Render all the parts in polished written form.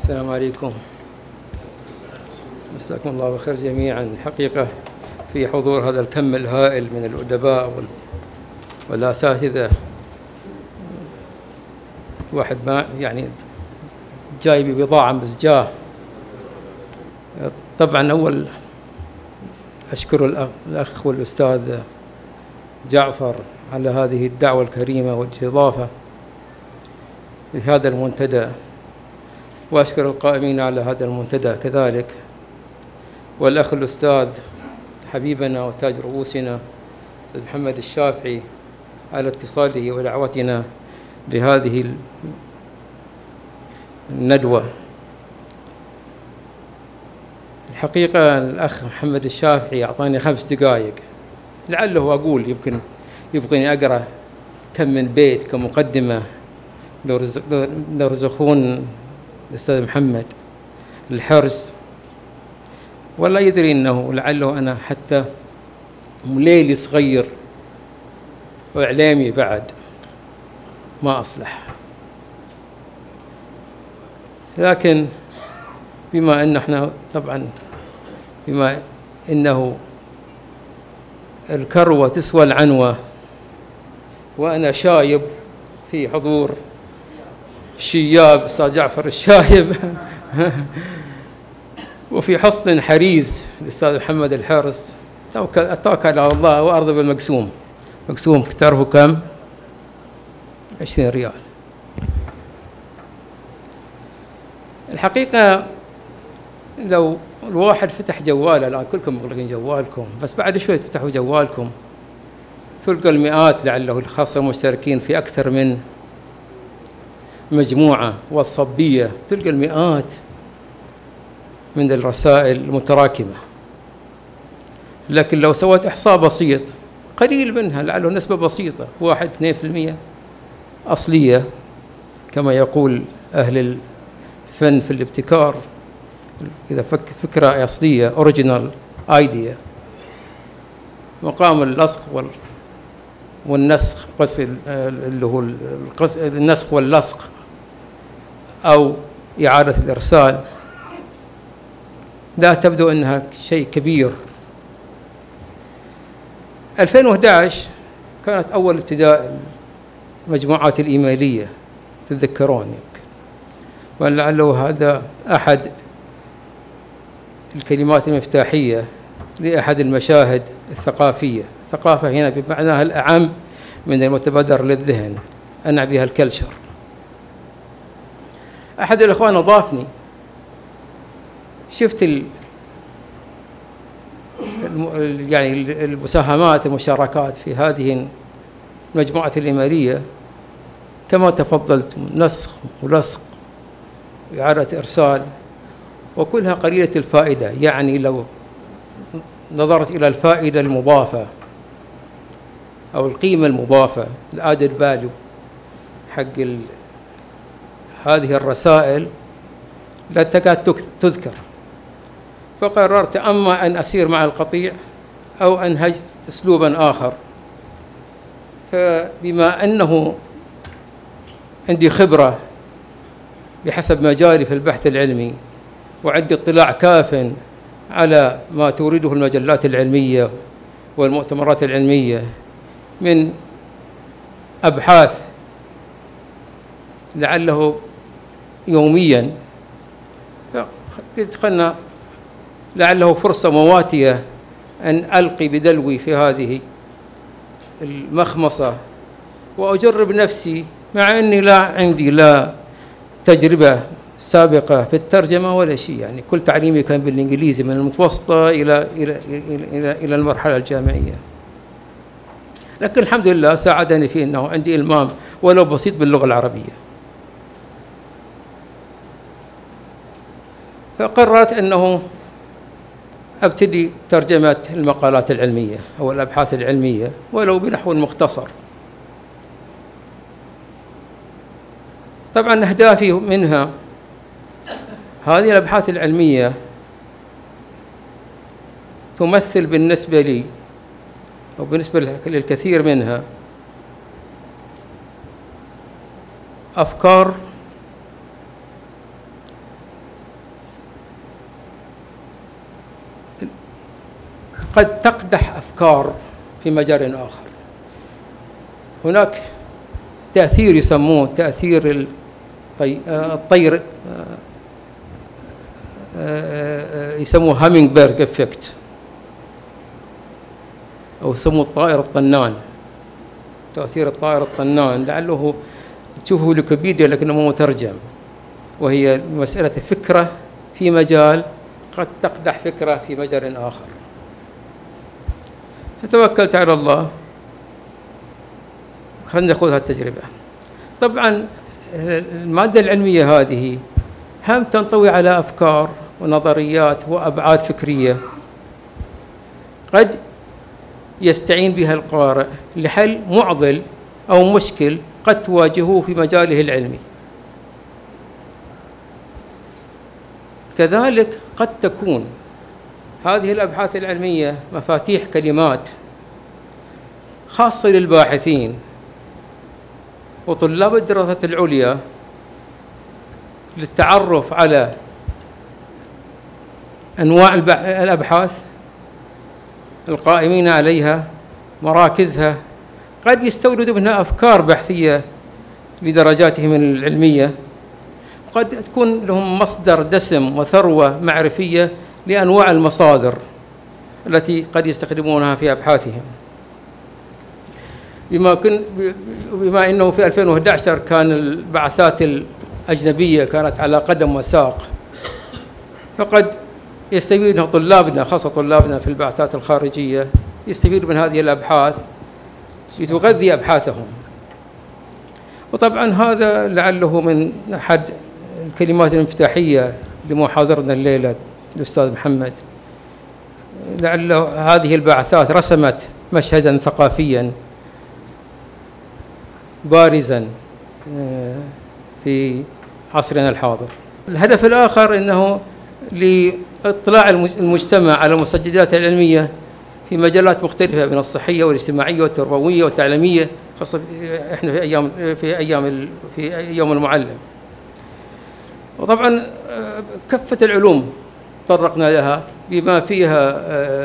السلام عليكم، مساكم الله بالخير جميعا. الحقيقة في حضور هذا الكم الهائل من الأدباء والأساتذة، واحد ما يعني جاي ببضاعة مزجاة. طبعا أول أشكر الأخ والأستاذ جعفر على هذه الدعوة الكريمة والاستضافة لهذا المنتدى، وأشكر القائمين على هذا المنتدى كذلك، والأخ الأستاذ حبيبنا وتاج رؤوسنا الأستاذ محمد الشافعي على اتصاله ودعوتنا لهذه الندوة. الحقيقة الأخ محمد الشافعي أعطاني 5 دقائق، لعله أقول يمكن يبغيني أقرأ كم من بيت كمقدمة لو رزقون الأستاذ محمد الحرص، ولا يدري أنه لعله أنا حتى مليلي صغير وإعلامي بعد ما أصلح. لكن بما أن احنا طبعا بما أنه الكروة تسوى العنوة، وأنا شايب في حضور شياب أستاذ جعفر الشايب وفي حصن حريز الأستاذ محمد الحارس، أتوكل على الله وأرضى بالمقسوم. مقسوم تعرفوا كم؟ 20 ريال. الحقيقة لو الواحد فتح جواله، الآن كلكم مغلقين جوالكم، بس بعد شوي تفتحوا جوالكم تلقى المئات لعله الخاصة المشتركين في أكثر من مجموعة واتسابية، تلقى المئات من الرسائل المتراكمة. لكن لو سويت إحصاء بسيط قليل منها، لعله نسبة بسيطة 1-2% أصلية كما يقول أهل الفن في الابتكار، إذا فكرة أصلية أوريجينال ايديا، مقام اللصق والنسخ، اللي هو النسخ واللصق أو إعادة الإرسال، لا تبدو أنها شيء كبير. 2011 كانت أول ابتداء المجموعات الإيميلية، تتذكرون يمكن، ولعله هذا أحد الكلمات المفتاحية لأحد المشاهد الثقافية. الثقافة هنا بمعناها الأعم من المتبادر للذهن، أنع بها الكلتشر. أحد الإخوان أضافني، شفت يعني المساهمات المشاركات في هذه المجموعة الإيميلية كما تفضلت، نسخ ولصق وإعادة إرسال، وكلها قليلة الفائدة. يعني لو نظرت إلى الفائدة المضافة أو القيمة المضافة، الأدد فاليو حق هذه الرسائل لا تكاد تذكر. فقررت أما أن أسير مع القطيع أو أنهج أسلوبا آخر. فبما أنه عندي خبرة بحسب مجالي في البحث العلمي، وعندي اطلاع كاف على ما تورده المجلات العلمية والمؤتمرات العلمية من أبحاث لعله يوميا، خلنا لعله فرصة مواتية أن ألقي بدلوي في هذه المخمصة وأجرب نفسي، مع أني لا عندي لا تجربة سابقة في الترجمة ولا شيء. يعني كل تعليمي كان بالإنجليزي من المتوسطة إلى المرحلة الجامعية. لكن الحمد لله ساعدني في أنه عندي إلمام ولو بسيط باللغة العربية. فقررت أنه أبتدي ترجمة المقالات العلمية أو الأبحاث العلمية ولو بنحو مختصر. طبعا أهدافي منها هذه الأبحاث العلمية تمثل بالنسبة لي أو بالنسبة للكثير منها أفكار قد تقدح أفكار في مجال آخر. هناك تأثير يسموه تأثير الطير، يسموه هامينج بيرج افكت، أو يسموه الطائر الطنان، تأثير الطائر الطنان، لعله تشوفه ويكيبيديا لكنه مو مترجم، وهي مسألة فكرة في مجال قد تقدح فكرة في مجال آخر. فتوكلت على الله، خلينا نأخذ هالتجربة. طبعا المادة العلمية هذه هم تنطوي على أفكار ونظريات وأبعاد فكرية قد يستعين بها القارئ لحل معضل أو مشكل قد تواجهه في مجاله العلمي. كذلك قد تكون هذه الأبحاث العلمية مفاتيح كلمات خاصة للباحثين وطلاب الدراسات العليا للتعرف على أنواع الأبحاث، القائمين عليها، مراكزها، قد يستوردوا منها أفكار بحثية لدرجاتهم العلمية، قد تكون لهم مصدر دسم وثروة معرفية لأنواع المصادر التي قد يستخدمونها في أبحاثهم. بما أنه في 2011 كان البعثات الأجنبية كانت على قدم وساق، فقد يستفيد طلابنا، خاصة طلابنا في البعثات الخارجية، يستفيد من هذه الأبحاث لتغذي أبحاثهم. وطبعا هذا لعله من أحد الكلمات المفتاحية لمحاضرنا الليلة الأستاذ محمد، لعل هذه البعثات رسمت مشهدا ثقافيا بارزا في عصرنا الحاضر. الهدف الآخر أنه لاطلاع المجتمع على المستجدات العلمية في مجالات مختلفة من الصحية والاجتماعية والتربوية والتعليمية، خاصة احنا في يوم المعلم. وطبعا كافة العلوم تطرقنا لها بما فيها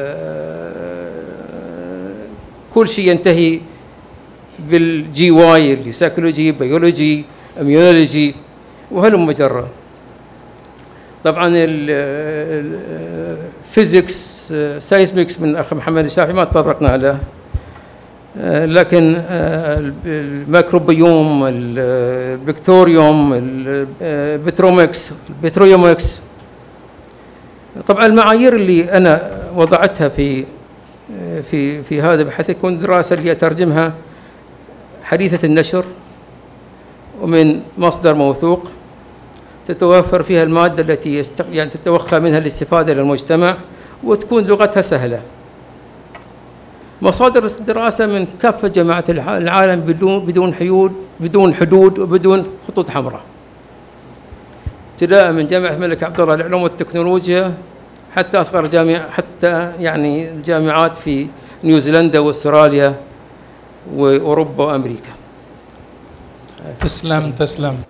كل شيء ينتهي بالجي واي اللي سيكولوجي، بيولوجي، اميونولوجي، وهلم مجرة. طبعا الفيزيكس، سايسمكس من اخ محمد الشافعي ما تطرقنا له، لكن الميكروبيوم، البكتوريوم، البترومكس، البترويومكس. طبعا المعايير اللي انا وضعتها في هذا البحث تكون دراسه اللي اترجمها حديثه النشر ومن مصدر موثوق، تتوفر فيها الماده التي يعني تتوخى منها الاستفاده للمجتمع، وتكون لغتها سهله. مصادر الدراسه من كافه جامعات العالم بدون حدود وبدون خطوط حمراء، ابتداء من جامعه الملك عبد الله للعلوم والتكنولوجيا حتى اصغر جامعه، حتى يعني الجامعات في نيوزيلندا واستراليا واوروبا وامريكا. تسلم.